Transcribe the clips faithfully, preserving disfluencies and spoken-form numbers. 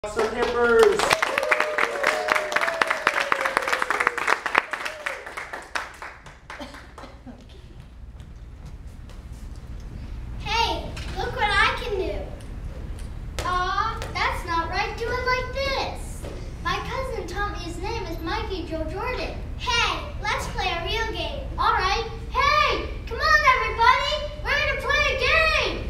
Some hippers. Hey, look what I can do. Aw, that's not right. Do it like this. My cousin taught me his name is Mikey Joe Jordan. Hey, let's play a real game. All right. Hey, come on, everybody. We're going to play a game.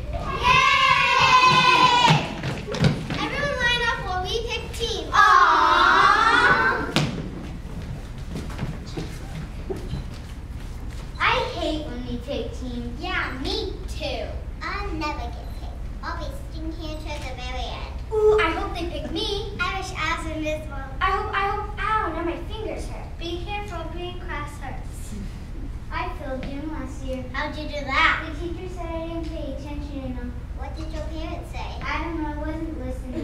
Yay! Everyone line up while we pick teams. Aww. I hate when we pick teams. Yeah, me too. I'll never get picked. I'll be sitting here to the very end. Ooh, I hope they pick me. I wish I was in this one. I hope, I hope, ow, now my fingers hurt. Be careful, green class hurts. I failed gym last year. How'd you do that? The teacher said I didn't pay attention enough. What did your parents say? I don't know, I wasn't listening.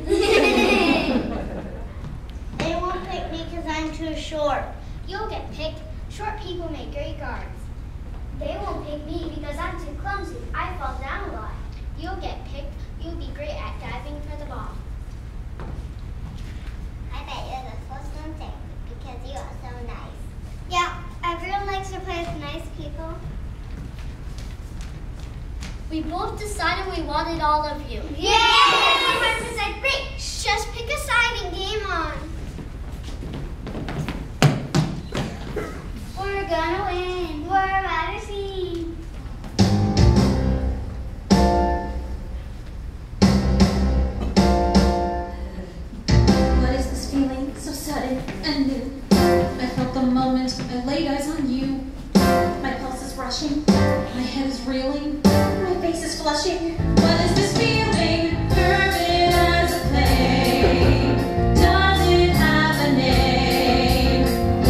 They won't pick me because I'm too short. You'll get picked. Short people make great guards. They won't pick me because I'm too clumsy. I fall down a lot. You'll get picked. You'll be great at diving for the ball. I bet you're the first one picked because you are so nice. Yeah, everyone likes to play with nice people. We both decided we wanted all of you. Yay! Everyone said, great, just pick a side and game on. We're gonna win. We're out of seed. What is this feeling so sudden and new? I felt the moment I laid eyes on you. My pulse is rushing, my head is reeling, my face is flushing. What is this feeling? Fervid as a flame. Does it have a name?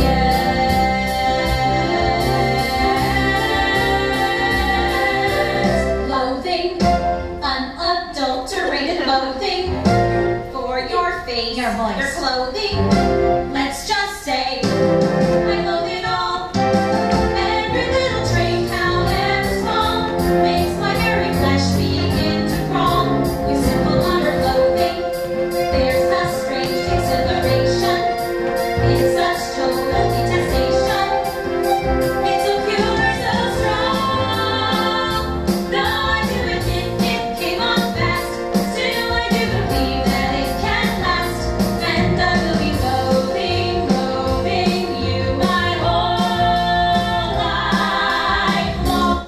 Yes. Loathing, unadulterated loathing for your face, your voice, your clothing. Let's just say I loathe it all. Every little trait, however small, makes my hairy flesh begin to crawl. With simple utter loathing, there's a strange exhilaration in such total detestation. It's so pure, so strong. Though I do admit it came on fast, still I do believe that it can last. And I will be loathing, loathing you my whole life long.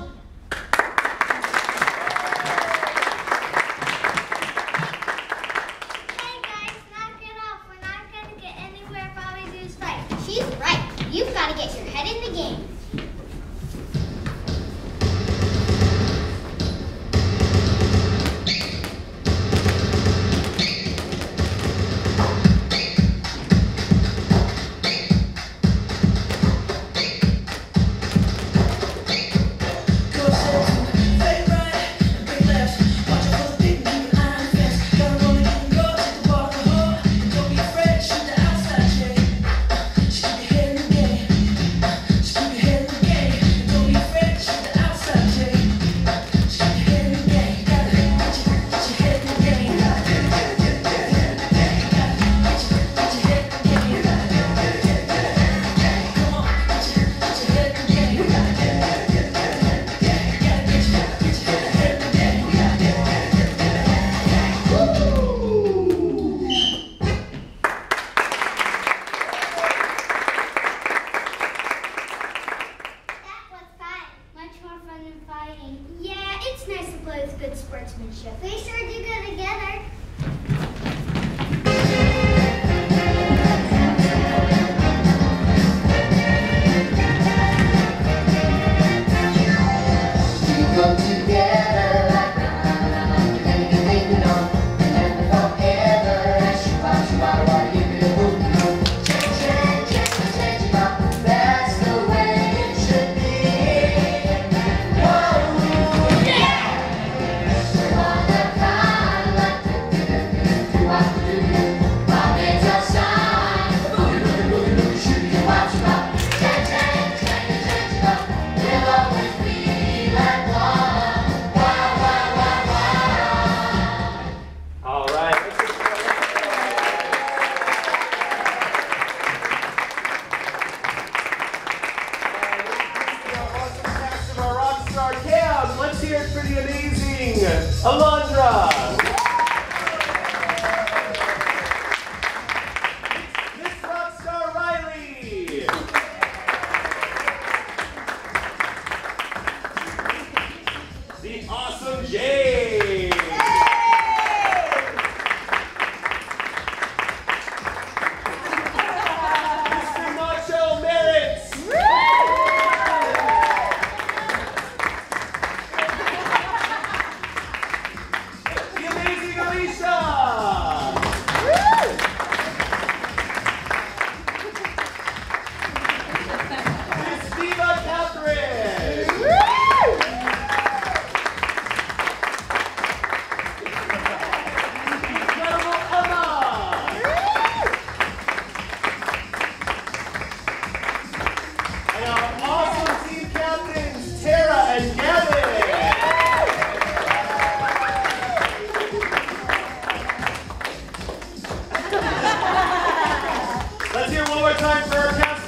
Hey guys, knock it off. We're not going to get anywhere if all we do is fight. She's right. You've got to get your head in the game. Keep your head in the game. more time for our council.